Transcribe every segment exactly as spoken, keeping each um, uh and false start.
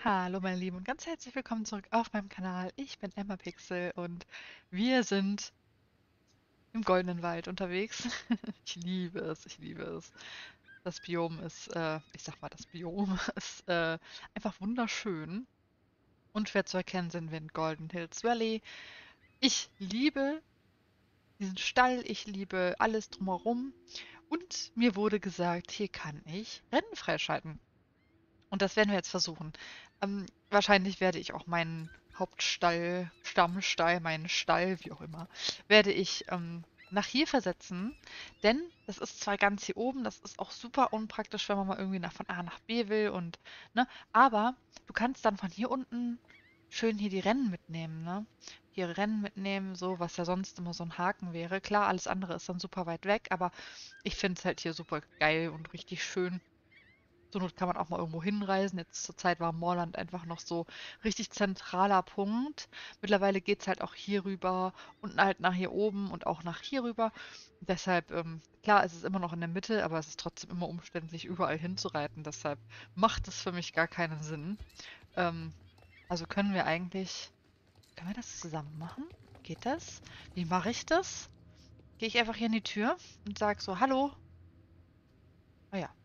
Hallo meine Lieben und ganz herzlich willkommen zurück auf meinem Kanal. Ich bin Emma Pixel und wir sind im Goldenen Wald unterwegs. Ich liebe es, ich liebe es. Das Biom ist, äh, ich sag mal, das Biom ist äh, einfach wunderschön. Unschwer zu erkennen sind wir in Golden Hills Valley. Ich liebe diesen Stall, ich liebe alles drumherum. Und mir wurde gesagt, hier kann ich Rennen freischalten. Und das werden wir jetzt versuchen. Ähm, wahrscheinlich werde ich auch meinen Hauptstall, Stammstall, meinen Stall, wie auch immer, werde ich ähm, nach hier versetzen. Denn das ist zwar ganz hier oben, das ist auch super unpraktisch, wenn man mal irgendwie nach, von A nach B will und, ne, aber du kannst dann von hier unten schön hier die Rennen mitnehmen, ne? Hier Rennen mitnehmen, so, was ja sonst immer so ein Haken wäre. Klar, alles andere ist dann super weit weg, aber ich finde es halt hier super geil und richtig schön. Zur Not kann man auch mal irgendwo hinreisen. Jetzt zur Zeit war Moorland einfach noch so richtig zentraler Punkt. Mittlerweile geht es halt auch hier rüber und halt nach hier oben und auch nach hier rüber. Deshalb, ähm, klar, es ist immer noch in der Mitte, aber es ist trotzdem immer umständlich, überall hinzureiten. Deshalb macht es für mich gar keinen Sinn. Ähm, also können wir eigentlich, können wir das zusammen machen? Geht das? Wie mache ich das? Gehe ich einfach hier in die Tür und sage so, hallo? Ah ja,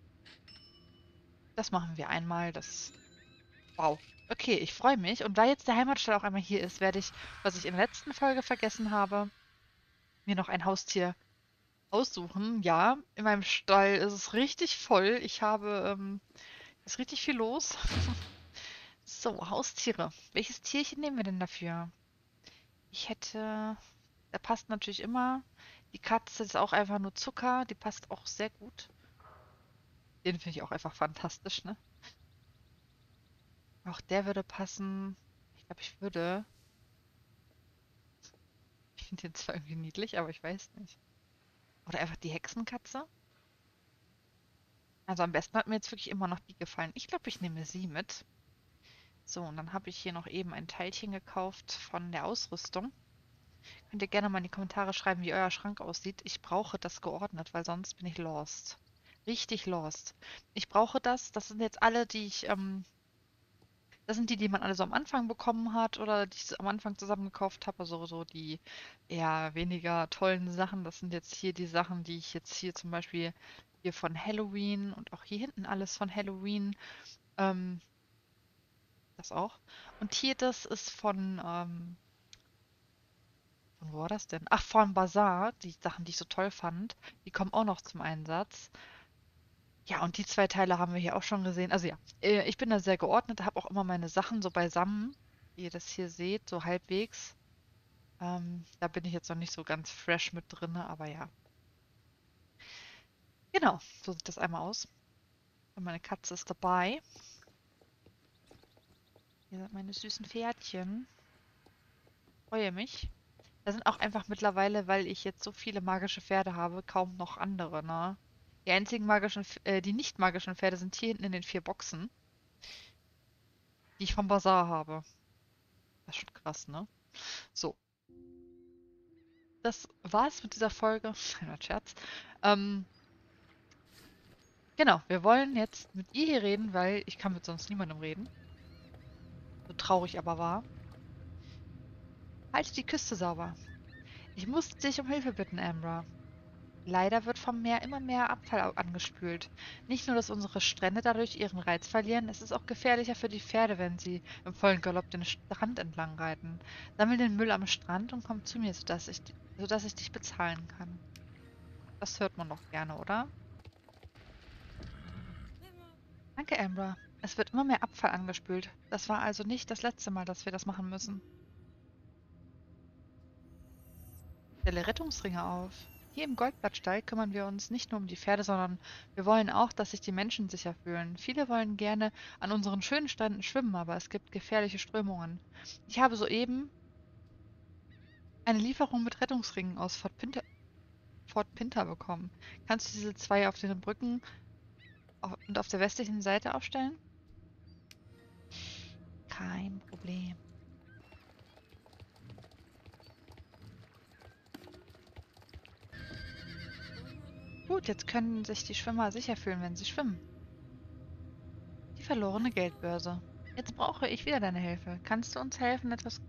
das machen wir einmal. Das Wow. Okay, ich freue mich. Und da jetzt der Heimatstall auch einmal hier ist, werde ich, was ich in der letzten Folge vergessen habe, mir noch ein Haustier aussuchen. Ja, in meinem Stall ist es richtig voll. Ich habe, ähm, ist richtig viel los. So, Haustiere. Welches Tierchen nehmen wir denn dafür? Ich hätte, da passt natürlich immer. Die Katze ist auch einfach nur Zucker. Die passt auch sehr gut. Den finde ich auch einfach fantastisch, ne? Auch der würde passen. Ich glaube, ich würde. Ich finde den zwar irgendwie niedlich, aber ich weiß nicht. Oder einfach die Hexenkatze. Also am besten hat mir jetzt wirklich immer noch die gefallen. Ich glaube, ich nehme sie mit. So, und dann habe ich hier noch eben ein Teilchen gekauft von der Ausrüstung. Könnt ihr gerne mal in die Kommentare schreiben, wie euer Schrank aussieht. Ich brauche das geordnet, weil sonst bin ich lost. Richtig lost. Ich brauche das. Das sind jetzt alle, die ich, ähm, das sind die, die man alle so am Anfang bekommen hat oder die ich so am Anfang zusammengekauft habe. Also so die eher weniger tollen Sachen. Das sind jetzt hier die Sachen, die ich jetzt hier zum Beispiel hier von Halloween und auch hier hinten alles von Halloween. Ähm, das auch. Und hier das ist von, ähm, von wo war das denn? Ach, von Bazaar. Die Sachen, die ich so toll fand, die kommen auch noch zum Einsatz. Ja, und die zwei Teile haben wir hier auch schon gesehen. Also ja, äh, ich bin da sehr geordnet, habe auch immer meine Sachen so beisammen, wie ihr das hier seht, so halbwegs. Ähm, da bin ich jetzt noch nicht so ganz fresh mit drin, aber ja. Genau, so sieht das einmal aus. Und meine Katze ist dabei. Hier sind meine süßen Pferdchen. Freue mich. Da sind auch einfach mittlerweile, weil ich jetzt so viele magische Pferde habe, kaum noch andere, ne? Die einzigen magischen, Pf- äh, die nicht magischen Pferde sind hier hinten in den vier Boxen, die ich vom Bazar habe. Das ist schon krass, ne? So, das war's mit dieser Folge. Kleiner Scherz. Ähm, genau, wir wollen jetzt mit ihr hier reden, weil ich kann mit sonst niemandem reden. So traurig aber wahr. Halte die Küste sauber. Ich muss dich um Hilfe bitten, Ambra. Leider wird vom Meer immer mehr Abfall au- angespült. Nicht nur, dass unsere Strände dadurch ihren Reiz verlieren, es ist auch gefährlicher für die Pferde, wenn sie im vollen Galopp den Strand entlang reiten. Sammel den Müll am Strand und komm zu mir, sodass ich, di- sodass ich dich bezahlen kann. Das hört man doch gerne, oder? Danke, Ambra. Es wird immer mehr Abfall angespült. Das war also nicht das letzte Mal, dass wir das machen müssen. Stelle Rettungsringe auf. Hier im Goldblattstall kümmern wir uns nicht nur um die Pferde, sondern wir wollen auch, dass sich die Menschen sicher fühlen. Viele wollen gerne an unseren schönen Stränden schwimmen, aber es gibt gefährliche Strömungen. Ich habe soeben eine Lieferung mit Rettungsringen aus Fort Pinter, Fort Pinter bekommen. Kannst du diese zwei auf den Brücken au- und auf der westlichen Seite aufstellen? Kein Problem. Gut, jetzt können sich die Schwimmer sicher fühlen, wenn sie schwimmen. Die verlorene Geldbörse. Jetzt brauche ich wieder deine Hilfe. Kannst du uns helfen, etwas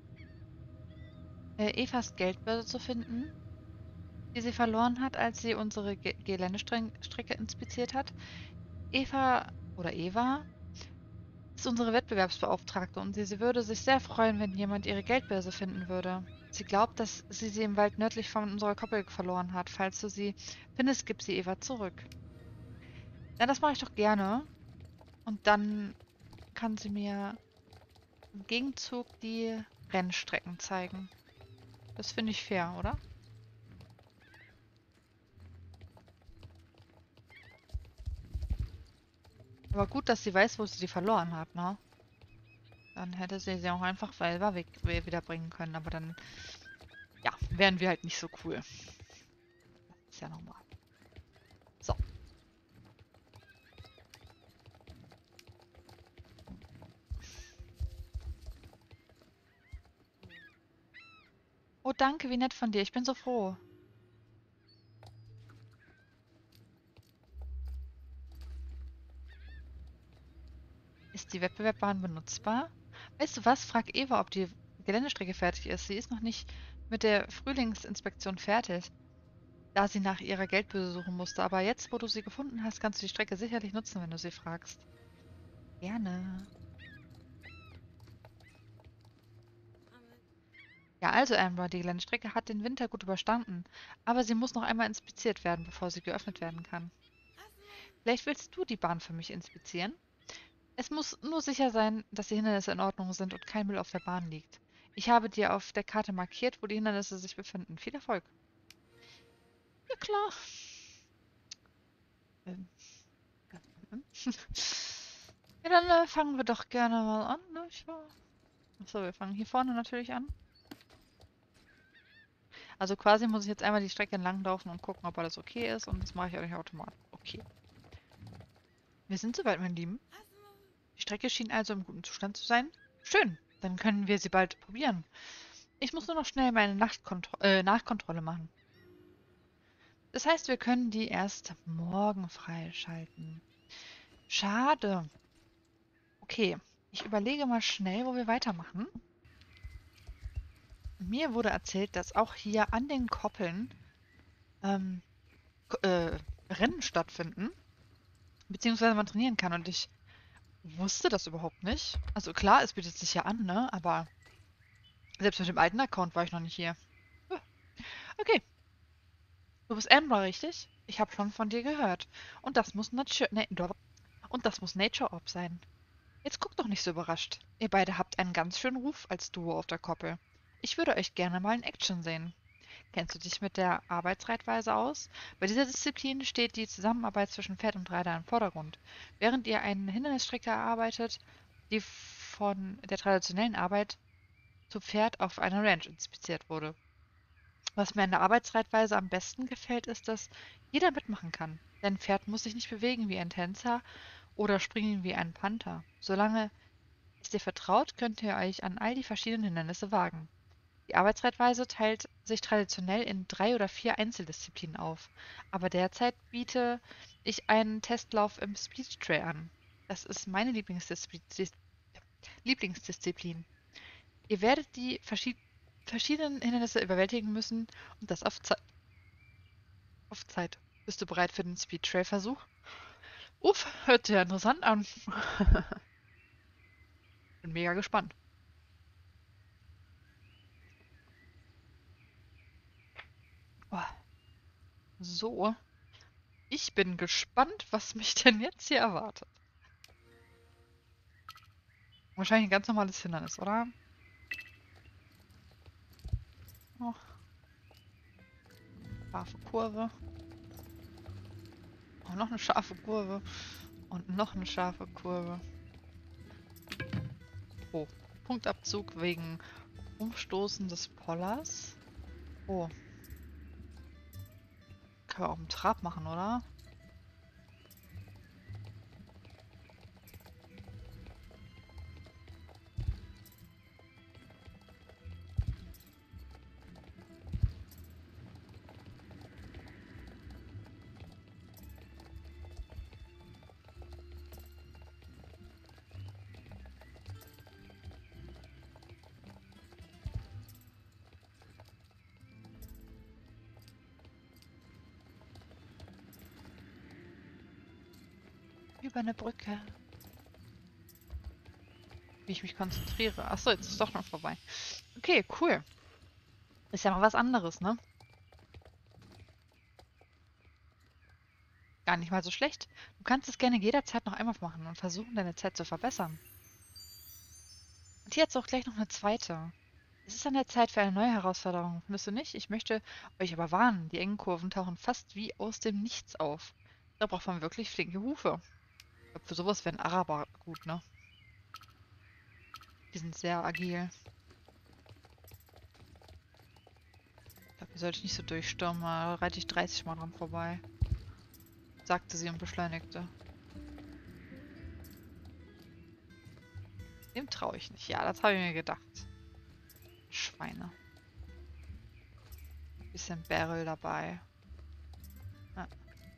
äh, Evas Geldbörse zu finden, die sie verloren hat, als sie unsere Ge Geländestrecke inspiziert hat? Eva oder Eva ist unsere Wettbewerbsbeauftragte und sie, sie würde sich sehr freuen, wenn jemand ihre Geldbörse finden würde. Sie glaubt, dass sie sie im Wald nördlich von unserer Koppel verloren hat. Falls du sie findest, gib sie Eva zurück. Ja, das mache ich doch gerne. Und dann kann sie mir im Gegenzug die Rennstrecken zeigen. Das finde ich fair, oder? Aber gut, dass sie weiß, wo sie sie verloren hat, ne? Dann hätte sie sie auch einfach selber weg wiederbringen können. Aber dann, ja, wären wir halt nicht so cool. Ist ja normal. So. Oh, danke, wie nett von dir. Ich bin so froh. Ist die Wettbewerbbahn benutzbar? Weißt du was? Frag Eva, ob die Geländestrecke fertig ist. Sie ist noch nicht mit der Frühlingsinspektion fertig, da sie nach ihrer Geldbörse suchen musste. Aber jetzt, wo du sie gefunden hast, kannst du die Strecke sicherlich nutzen, wenn du sie fragst. Gerne. Ja, also Amber, die Geländestrecke hat den Winter gut überstanden, aber sie muss noch einmal inspiziert werden, bevor sie geöffnet werden kann. Vielleicht willst du die Bahn für mich inspizieren? Es muss nur sicher sein, dass die Hindernisse in Ordnung sind und kein Müll auf der Bahn liegt. Ich habe dir auf der Karte markiert, wo die Hindernisse sich befinden. Viel Erfolg. Ja, klar. Ähm, ähm, Ja, dann äh, fangen wir doch gerne mal an, ne? Ich war... Achso, wir fangen hier vorne natürlich an. Also quasi muss ich jetzt einmal die Strecke entlang laufen und gucken, ob alles okay ist. Und das mache ich auch nicht automatisch. Okay. Wir sind soweit, mein Lieben. Die Strecke schien also im guten Zustand zu sein. Schön, dann können wir sie bald probieren. Ich muss nur noch schnell meine Nachtkontro äh, Nachkontrolle machen. Das heißt, wir können die erst morgen freischalten. Schade. Okay, ich überlege mal schnell, wo wir weitermachen. Mir wurde erzählt, dass auch hier an den Koppeln ähm, Ko- äh, Rennen stattfinden, beziehungsweise man trainieren kann. Und ich wusste das überhaupt nicht. Also klar, es bietet sich ja an, ne? Aber selbst mit dem alten Account war ich noch nicht hier. Huh. Okay, du bist Amber, richtig? Ich habe schon von dir gehört. Und das muss Nature, ne, und das muss Nature Orb sein. Jetzt guck doch nicht so überrascht. Ihr beide habt einen ganz schönen Ruf als Duo auf der Koppel. Ich würde euch gerne mal in Action sehen. Kennst du dich mit der Arbeitsreitweise aus? Bei dieser Disziplin steht die Zusammenarbeit zwischen Pferd und Reiter im Vordergrund. Während ihr eine Hindernisstrecke erarbeitet, die von der traditionellen Arbeit zu Pferd auf einer Ranch inspiziert wurde. Was mir an der Arbeitsreitweise am besten gefällt, ist, dass jeder mitmachen kann. Dein Pferd muss sich nicht bewegen wie ein Tänzer oder springen wie ein Panther. Solange es dir vertraut, könnt ihr euch an all die verschiedenen Hindernisse wagen. Die Arbeitsreitweise teilt sich traditionell in drei oder vier Einzeldisziplinen auf, aber derzeit biete ich einen Testlauf im Speed Trail an. Das ist meine Lieblingsdiszi Dis Lieblingsdisziplin. Ihr werdet die verschied verschiedenen Hindernisse überwältigen müssen und das auf, Ze auf Zeit. Bist du bereit für den Speed Trail Versuch? Uff, hört sich ja interessant an. Bin mega gespannt. Oh, so, ich bin gespannt, was mich denn jetzt hier erwartet. Wahrscheinlich ein ganz normales Hindernis, oder? Oh, scharfe Kurve. Oh, noch eine scharfe Kurve. Und noch eine scharfe Kurve. Oh, Punktabzug wegen Umstoßen des Pollers. Oh, können wir auch einen Trab machen, oder? über eine Brücke. Wie ich mich konzentriere. Achso, jetzt ist es doch noch vorbei. Okay, cool. Ist ja mal was anderes, ne? Gar nicht mal so schlecht. Du kannst es gerne jederzeit noch einmal machen und versuchen, deine Zeit zu verbessern. Und hier jetzt auch gleich noch eine zweite. Es ist an der Zeit für eine neue Herausforderung, findest du nicht? Ich möchte euch aber warnen, die engen Kurven tauchen fast wie aus dem Nichts auf. Da braucht man wirklich flinke Hufe. Ich glaube, für sowas wären Araber gut, ne? Die sind sehr agil. Ich glaube, hier sollte ich nicht so durchstürmen, da reite ich dreißig Mal dran vorbei. Sagte sie und beschleunigte. Dem traue ich nicht. Ja, das habe ich mir gedacht. Schweine. Bisschen Barrel dabei. Ja.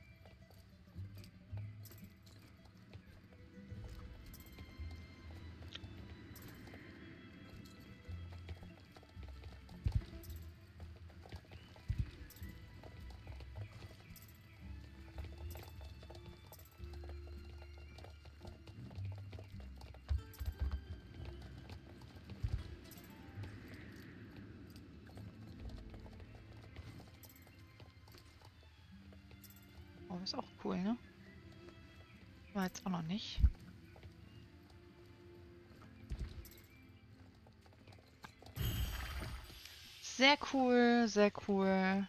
Oh, ist auch cool, ne? War jetzt auch noch nicht. Sehr cool, sehr cool.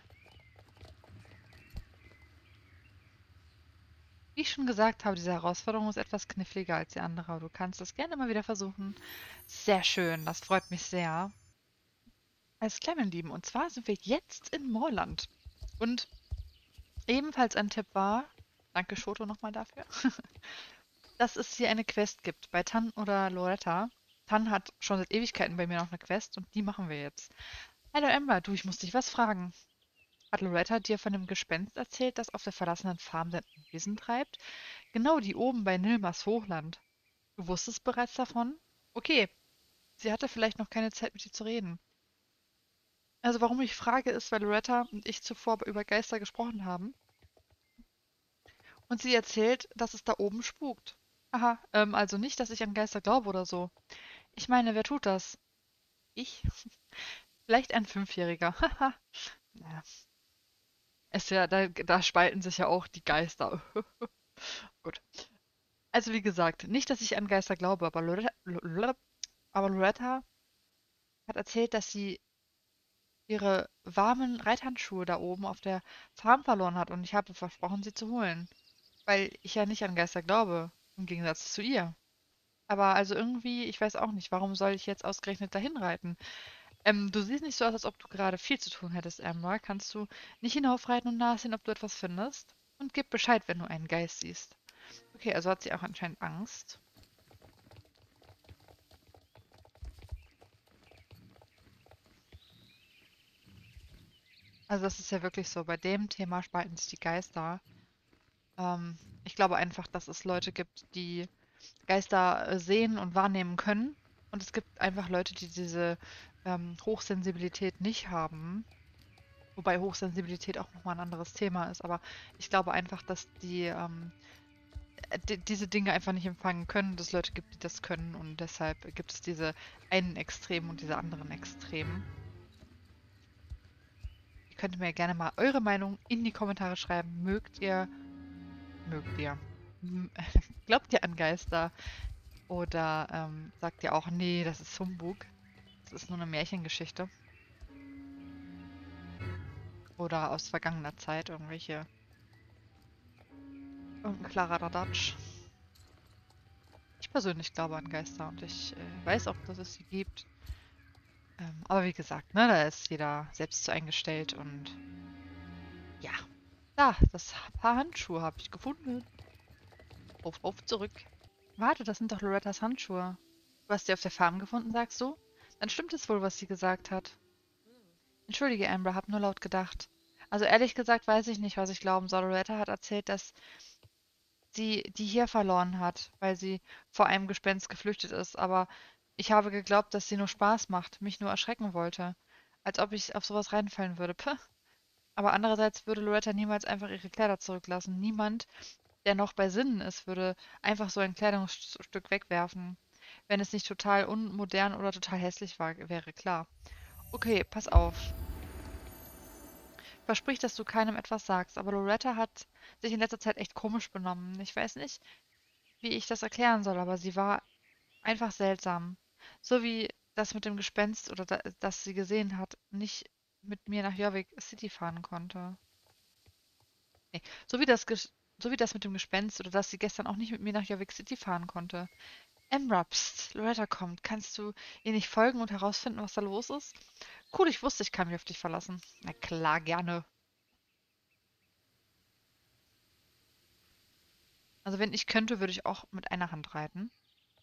Wie ich schon gesagt habe, diese Herausforderung ist etwas kniffliger als die andere, aber du kannst es gerne mal wieder versuchen. Sehr schön, das freut mich sehr. Alles klar, mein Lieben, und zwar sind wir jetzt in Moorland. Und ebenfalls ein Tipp war, danke Shoto nochmal dafür, dass es hier eine Quest gibt bei Tan oder Loretta. Tan hat schon seit Ewigkeiten bei mir noch eine Quest und die machen wir jetzt. Hallo Ember, du, ich muss dich was fragen. Hat Loretta dir von dem Gespenst erzählt, das auf der verlassenen Farm sein Unwesen treibt? Genau, die oben bei Nilmas Hochland. Du wusstest bereits davon? Okay, sie hatte vielleicht noch keine Zeit mit dir zu reden. Also warum ich frage, ist, weil Loretta und ich zuvor über Geister gesprochen haben und sie erzählt, dass es da oben spukt. Aha, ähm, also nicht, dass ich an Geister glaube oder so. Ich meine, wer tut das? Ich? Vielleicht ein Fünfjähriger. Haha. Ja. Ist ja, da, da spalten sich ja auch die Geister. Gut. Also wie gesagt, nicht, dass ich an Geister glaube, aber Loretta, Loretta, aber Loretta hat erzählt, dass sie ihre warmen Reithandschuhe da oben auf der Farm verloren hat und ich habe versprochen, sie zu holen. Weil ich ja nicht an Geister glaube, im Gegensatz zu ihr. Aber also irgendwie, ich weiß auch nicht, warum soll ich jetzt ausgerechnet dahin reiten? Ähm, du siehst nicht so aus, als ob du gerade viel zu tun hättest, Amber. Kannst du nicht hinaufreiten und nachsehen, ob du etwas findest? Und gib Bescheid, wenn du einen Geist siehst. Okay, also hat sie auch anscheinend Angst. Also das ist ja wirklich so, bei dem Thema spalten sich die Geister. Ähm, ich glaube einfach, dass es Leute gibt, die Geister äh, sehen und wahrnehmen können. Und es gibt einfach Leute, die diese ähm, Hochsensibilität nicht haben. Wobei Hochsensibilität auch nochmal ein anderes Thema ist. Aber ich glaube einfach, dass die ähm, äh, di- diese Dinge einfach nicht empfangen können, dass es Leute gibt, die das können. Und deshalb gibt es diese einen Extremen und diese anderen Extremen. Ihr könnt mir gerne mal eure Meinung in die Kommentare schreiben. Mögt ihr, mögt ihr, m- glaubt ihr an Geister? Oder ähm, sagt ihr auch, nee, das ist Humbug? Das ist nur eine Märchengeschichte. Oder aus vergangener Zeit irgendwelche, irgendein Kladderadatsch. Ich persönlich glaube an Geister und ich äh, weiß auch, dass es sie gibt. Ähm, aber wie gesagt, ne, da ist jeder selbst zu eingestellt und ja. Da, das Paar Handschuhe habe ich gefunden. Auf, auf, zurück. Warte, das sind doch Lorettas Handschuhe. Du hast sie auf der Farm gefunden, sagst du? Dann stimmt es wohl, was sie gesagt hat. Entschuldige, Amber, hab nur laut gedacht. Also ehrlich gesagt weiß ich nicht, was ich glauben soll. Loretta hat erzählt, dass sie die hier verloren hat, weil sie vor einem Gespenst geflüchtet ist. Aber ich habe geglaubt, dass sie nur Spaß macht, mich nur erschrecken wollte. Als ob ich auf sowas reinfallen würde. Puh. Aber andererseits würde Loretta niemals einfach ihre Kleider zurücklassen. Niemand der noch bei Sinnen ist, würde einfach so ein Kleidungsstück wegwerfen, wenn es nicht total unmodern oder total hässlich war, wäre klar. Okay, pass auf. Versprich, dass du keinem etwas sagst, aber Loretta hat sich in letzter Zeit echt komisch benommen. Ich weiß nicht, wie ich das erklären soll, aber sie war einfach seltsam. So wie das mit dem Gespenst oder da, das sie gesehen hat, nicht mit mir nach Jorvik City fahren konnte. Nee, so wie das Ges so wie das mit dem Gespenst oder dass sie gestern auch nicht mit mir nach Jorvik City fahren konnte. Emra, pst, Loretta kommt. Kannst du ihr nicht folgen und herausfinden, was da los ist? Cool, ich wusste, ich kann mich auf dich verlassen. Na klar, gerne. Also wenn ich könnte, würde ich auch mit einer Hand reiten.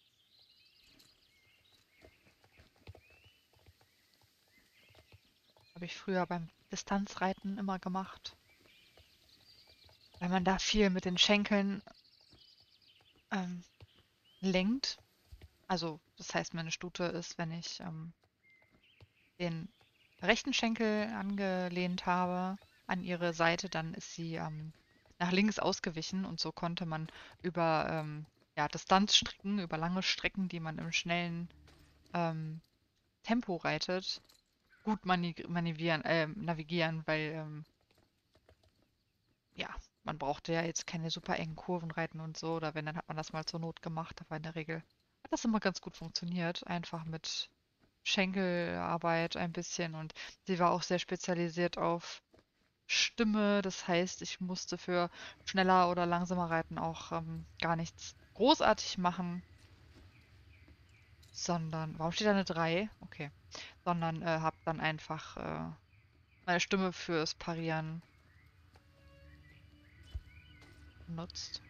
Habe ich früher beim Distanzreiten immer gemacht. Weil man da viel mit den Schenkeln ähm, lenkt. Also das heißt, meine Stute ist, wenn ich ähm, den rechten Schenkel angelehnt habe an ihre Seite, dann ist sie ähm, nach links ausgewichen und so konnte man über ähm, ja, Distanzstrecken, über lange Strecken, die man im schnellen ähm, Tempo reitet, gut mani manivieren, äh, navigieren, weil ähm, ja, man brauchte ja jetzt keine super engen Kurven reiten und so, oder wenn, dann hat man das mal zur Not gemacht, aber in der Regel hat das immer ganz gut funktioniert, einfach mit Schenkelarbeit ein bisschen und sie war auch sehr spezialisiert auf Stimme, das heißt, ich musste für schneller oder langsamer Reiten auch ähm, gar nichts großartig machen, sondern, warum steht da eine drei? Okay, sondern äh, habe dann einfach äh, meine Stimme fürs Parieren benutzt.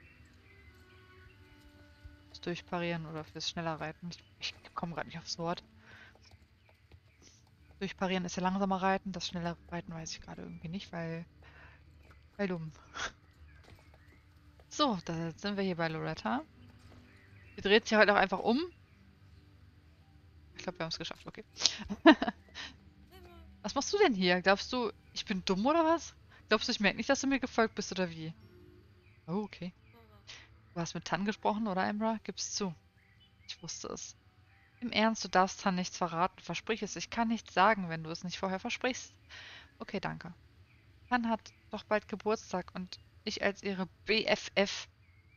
Fürs Durchparieren oder fürs schneller Reiten. Ich, ich komme gerade nicht aufs Wort. Durchparieren ist ja langsamer Reiten, das schnelle Reiten weiß ich gerade irgendwie nicht, weil, weil dumm. So, da sind wir hier bei Loretta. Sie dreht sich halt auch einfach um. Ich glaube, wir haben es geschafft, okay. Was machst du denn hier? Glaubst du, ich bin dumm oder was? Glaubst du, ich merke nicht, dass du mir gefolgt bist oder wie? Oh, okay. Du hast mit Tan gesprochen, oder, Emra? Gib's zu. Ich wusste es. Im Ernst, du darfst Tan nichts verraten. Versprich es. Ich kann nichts sagen, wenn du es nicht vorher versprichst. Okay, danke. Tan hat doch bald Geburtstag und ich als ihre B F F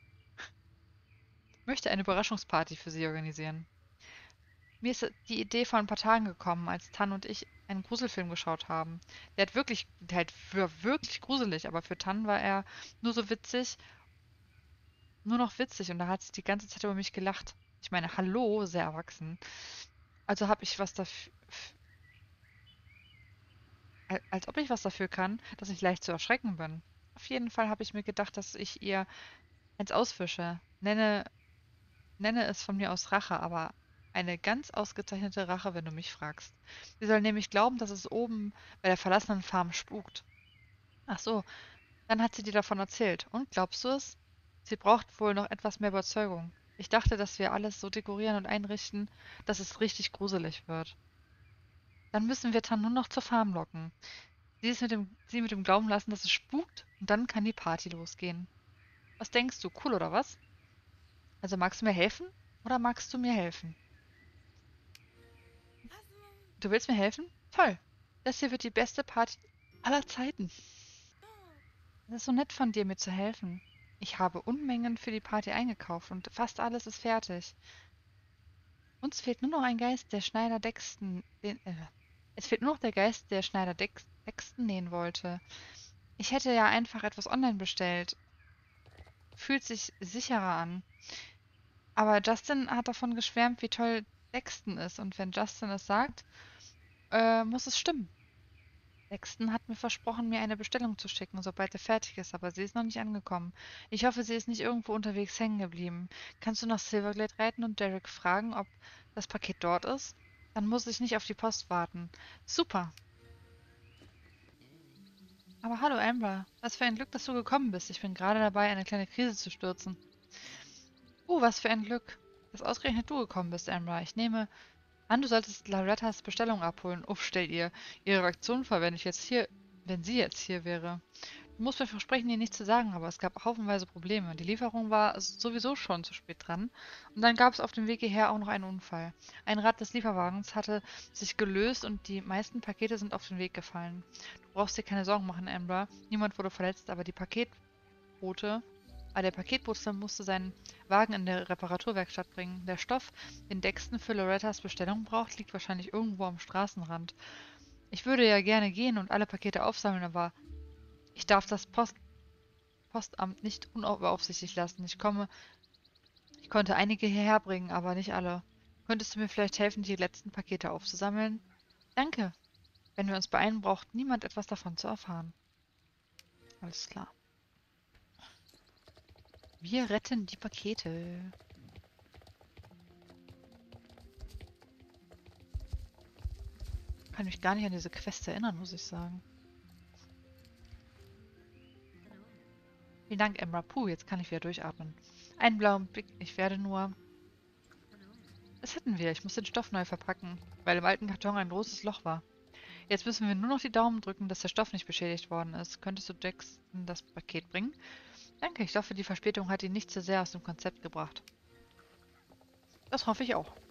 möchte eine Überraschungsparty für sie organisieren. Mir ist die Idee vor ein paar Tagen gekommen, als Tan und ich einen Gruselfilm geschaut haben. Der hat wirklich, der halt war wirklich gruselig, aber für Tan war er nur so witzig, nur noch witzig und da hat sie die ganze Zeit über mich gelacht. Ich meine, hallo, sehr erwachsen. Also habe ich was dafür, als ob ich was dafür kann, dass ich leicht zu erschrecken bin. Auf jeden Fall habe ich mir gedacht, dass ich ihr eins auswische. Nenne, nenne es von mir aus Rache, aber eine ganz ausgezeichnete Rache, wenn du mich fragst. Sie soll nämlich glauben, dass es oben bei der verlassenen Farm spukt. Ach so, dann hat sie dir davon erzählt. Und glaubst du es? Sie braucht wohl noch etwas mehr Überzeugung. Ich dachte, dass wir alles so dekorieren und einrichten, dass es richtig gruselig wird. Dann müssen wir Tan nur noch zur Farm locken. Sie ist mit dem, sie mit dem Glauben lassen, dass es spukt, und dann kann die Party losgehen. Was denkst du, cool oder was? Also magst du mir helfen oder magst du mir helfen? Du willst mir helfen? Toll. Das hier wird die beste Party aller Zeiten. Es ist so nett von dir, mir zu helfen. Ich habe Unmengen für die Party eingekauft und fast alles ist fertig. Uns fehlt nur noch ein Geist, der Schneider Dexten, den, äh, es fehlt nur noch der Geist, der Schneider Dex, Dexten nähen wollte. Ich hätte ja einfach etwas online bestellt. Fühlt sich sicherer an. Aber Justin hat davon geschwärmt, wie toll Dexten ist. Und wenn Justin es sagt, äh, muss es stimmen. Dexton hat mir versprochen, mir eine Bestellung zu schicken, sobald er fertig ist, aber sie ist noch nicht angekommen. Ich hoffe, sie ist nicht irgendwo unterwegs hängen geblieben. Kannst du nach Silverglade reiten und Derek fragen, ob das Paket dort ist? Dann muss ich nicht auf die Post warten. Super. Aber hallo Amber, was für ein Glück, dass du gekommen bist. Ich bin gerade dabei, eine kleine Krise zu stürzen. Oh, was für ein Glück, dass ausgerechnet du gekommen bist, Amber. Ich nehme an, du solltest Lorettas Bestellung abholen. Uff, stell ihr ihre Reaktion vor, wenn ich jetzt hier, wenn sie jetzt hier wäre. muss mir versprechen, dir nichts zu sagen, aber es gab haufenweise Probleme. Die Lieferung war sowieso schon zu spät dran. Und dann gab es auf dem Weg hierher auch noch einen Unfall. Ein Rad des Lieferwagens hatte sich gelöst und die meisten Pakete sind auf den Weg gefallen. Du brauchst dir keine Sorgen machen, Amber. Niemand wurde verletzt, aber die Paketbote, ah, der Paketbote musste seinen Wagen in der Reparaturwerkstatt bringen. Der Stoff, den Dexton für Lorettas Bestellung braucht, liegt wahrscheinlich irgendwo am Straßenrand. Ich würde ja gerne gehen und alle Pakete aufsammeln, aber ich darf das Post Postamt nicht unbeaufsichtigt lassen. Ich komme, ich konnte einige hierher bringen, aber nicht alle. Könntest du mir vielleicht helfen, die letzten Pakete aufzusammeln? Danke. Wenn wir uns beeilen, braucht niemand etwas davon zu erfahren. Alles klar. Wir retten die Pakete. Kann mich gar nicht an diese Quest erinnern, muss ich sagen. Vielen Dank, Emra. Puh, jetzt kann ich wieder durchatmen. Einen blauen Blick. Ich werde nur... Das hätten wir. Ich muss den Stoff neu verpacken, weil im alten Karton ein großes Loch war. Jetzt müssen wir nur noch die Daumen drücken, dass der Stoff nicht beschädigt worden ist. Könntest du Jackson das Paket bringen? Danke, ich hoffe, die Verspätung hat ihn nicht zu sehr aus dem Konzept gebracht. Das hoffe ich auch.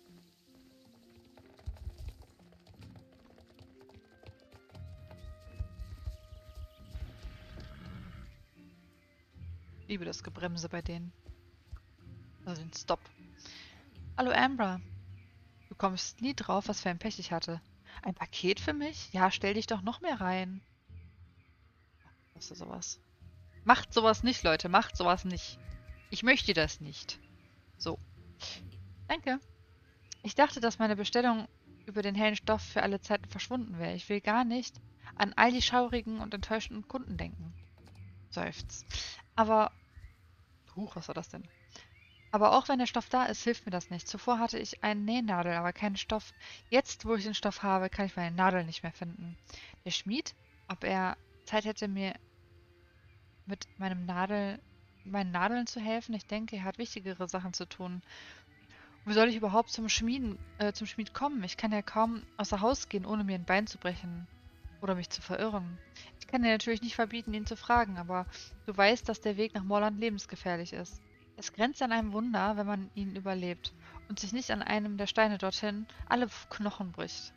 Ich liebe das Gebremse bei denen. Also den Stop. Hallo Ambra. Du kommst nie drauf, was für ein Pech ich hatte. Ein Paket für mich? Ja, stell dich doch noch mehr rein. Was ist sowas? Macht sowas nicht, Leute. Macht sowas nicht. Ich möchte das nicht. So. Danke. Ich dachte, dass meine Bestellung über den hellen Stoff für alle Zeiten verschwunden wäre. Ich will gar nicht an all die schaurigen und enttäuschten Kunden denken. Seufzt. Aber... Huch, was war das denn? Aber auch wenn der Stoff da ist, hilft mir das nicht. Zuvor hatte ich eine Nähnadel, aber keinen Stoff. Jetzt, wo ich den Stoff habe, kann ich meine Nadel nicht mehr finden. Der Schmied, ob er Zeit hätte, mir mit meinem Nadel, meinen Nadeln zu helfen? Ich denke, er hat wichtigere Sachen zu tun. Wie soll ich überhaupt zum Schmieden, äh, zum Schmied kommen? Ich kann ja kaum außer Haus gehen, ohne mir ein Bein zu brechen oder mich zu verirren. Ich kann dir natürlich nicht verbieten, ihn zu fragen, aber du weißt, dass der Weg nach Morland lebensgefährlich ist. Es grenzt an einem Wunder, wenn man ihn überlebt und sich nicht an einem der Steine dorthin alle Knochen bricht.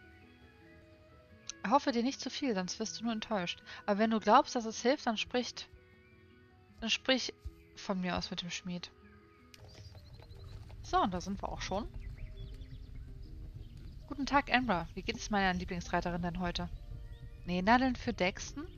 Hoffe dir nicht zu viel, sonst wirst du nur enttäuscht. Aber wenn du glaubst, dass es hilft, dann spricht, dann sprich von mir aus mit dem Schmied. So, und da sind wir auch schon. Guten Tag, Ambra. Wie geht es meiner Lieblingsreiterin denn heute? Nähnadeln für Dexton?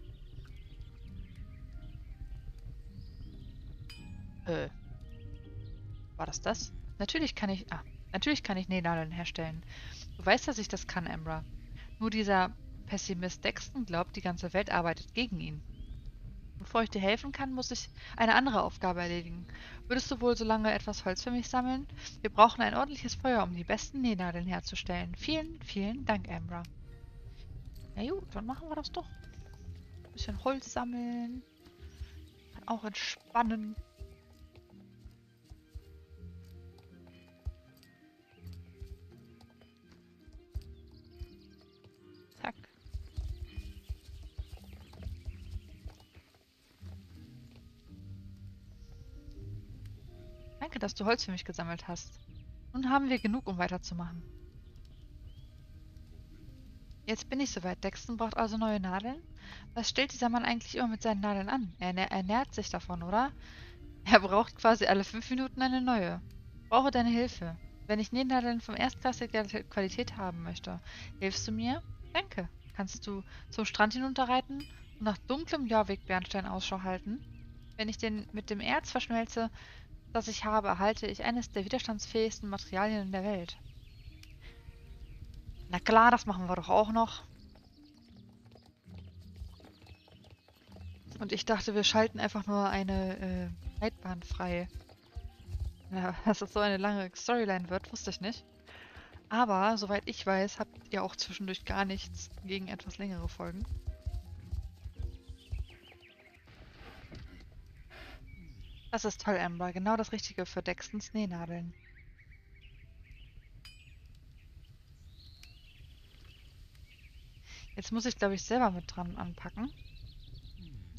Äh, war das das? Natürlich kann ich... Ah, natürlich kann ich Nähnadeln herstellen. Du weißt, dass ich das kann, Ambra. Nur dieser Pessimist Dexton glaubt, die ganze Welt arbeitet gegen ihn. Bevor ich dir helfen kann, muss ich eine andere Aufgabe erledigen. Würdest du wohl so lange etwas Holz für mich sammeln? Wir brauchen ein ordentliches Feuer, um die besten Nähnadeln herzustellen. Vielen, vielen Dank, Ambra. Na gut, dann machen wir das doch. Ein bisschen Holz sammeln. Kann auch entspannen. Zack. Danke, dass du Holz für mich gesammelt hast. Nun haben wir genug, um weiterzumachen. Jetzt bin ich soweit. Dexton braucht also neue Nadeln? Was stellt dieser Mann eigentlich immer mit seinen Nadeln an? Er ernährt sich davon, oder? Er braucht quasi alle fünf Minuten eine neue. Brauche deine Hilfe. Wenn ich Nähnadeln von erstklassiger Qualität haben möchte, hilfst du mir? Danke. Kannst du zum Strand hinunterreiten und nach dunklem Jorvik-Bernstein Ausschau halten? Wenn ich den mit dem Erz verschmelze, das ich habe, erhalte ich eines der widerstandsfähigsten Materialien der Welt. Na klar, das machen wir doch auch noch. Und ich dachte, wir schalten einfach nur eine äh, Reitbahn frei. Ja, dass es so eine lange Storyline wird, wusste ich nicht. Aber, soweit ich weiß, habt ihr auch zwischendurch gar nichts gegen etwas längere Folgen. Das ist toll, Amber. Genau das Richtige für Dextons Nähnadeln. Jetzt muss ich, glaube ich, selber mit dran anpacken.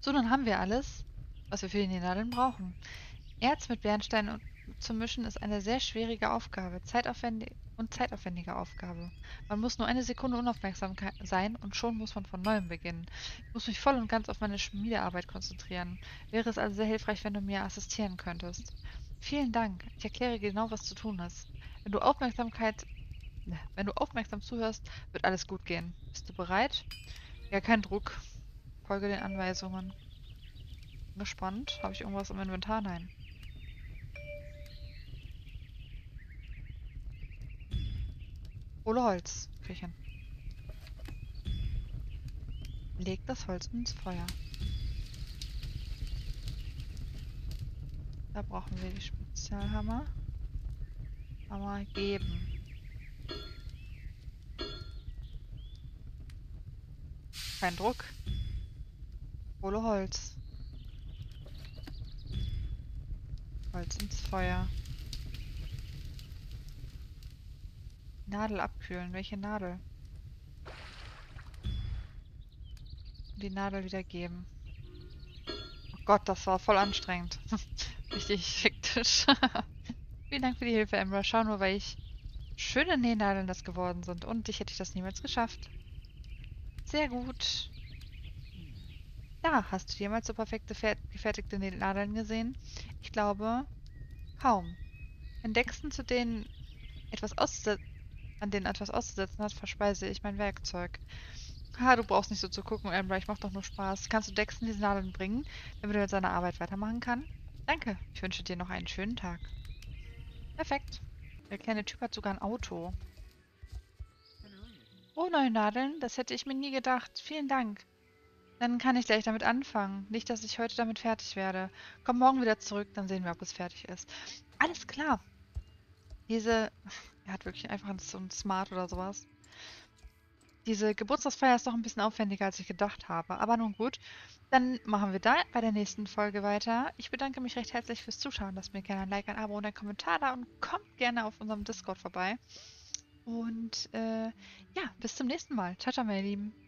So, dann haben wir alles, was wir für die Nähnadeln brauchen. Erz mit Bernstein und zu mischen ist eine sehr schwierige Aufgabe, zeitaufwendig und zeitaufwendige Aufgabe. Man muss nur eine Sekunde unaufmerksam ka- sein und schon muss man von neuem beginnen. Ich muss mich voll und ganz auf meine Schmiedearbeit konzentrieren. Wäre es also sehr hilfreich, wenn du mir assistieren könntest. Vielen Dank. Ich erkläre genau, was zu tun ist. Wenn du Aufmerksamkeit, ne, wenn du aufmerksam zuhörst, wird alles gut gehen. Bist du bereit? Ja, kein Druck. Folge den Anweisungen. Bin gespannt. Habe ich irgendwas im Inventar? Nein. Hole Holz. Küchen. Leg das Holz ins Feuer. Da brauchen wir die Spezialhammer. Hammer geben. Kein Druck. Hole Holz. Holz ins Feuer. Nadel abkühlen. Welche Nadel? Die Nadel wieder geben. Oh Gott, das war voll anstrengend. Richtig hektisch. Vielen Dank für die Hilfe, Emra. Schau nur, welch schöne Nähnadeln das geworden sind. Und ich hätte das niemals geschafft. Sehr gut. Ja, hast du jemals so perfekte fer- gefertigte Nadeln gesehen? Ich glaube, kaum. Wenn Dexton zu denen etwas auszusetzen, an denen etwas auszusetzen hat, verspeise ich mein Werkzeug. Ha, du brauchst nicht so zu gucken, Amber, ich mach doch nur Spaß. Kannst du Dexton diese Nadeln bringen, damit er mit seiner Arbeit weitermachen kann? Danke. Ich wünsche dir noch einen schönen Tag. Perfekt. Der kleine Typ hat sogar ein Auto. Oh, neue Nadeln? Das hätte ich mir nie gedacht. Vielen Dank. Dann kann ich gleich damit anfangen. Nicht, dass ich heute damit fertig werde. Komm morgen wieder zurück, dann sehen wir, ob es fertig ist. Alles klar. Diese... Er hat wirklich einfach so ein Smart oder sowas. Diese Geburtstagsfeier ist doch ein bisschen aufwendiger, als ich gedacht habe. Aber nun gut, dann machen wir da bei der nächsten Folge weiter. Ich bedanke mich recht herzlich fürs Zuschauen. Lasst mir gerne ein Like, ein Abo und einen Kommentar da und kommt gerne auf unserem Discord vorbei. Und äh, ja, bis zum nächsten Mal. Ciao, ciao, meine Lieben.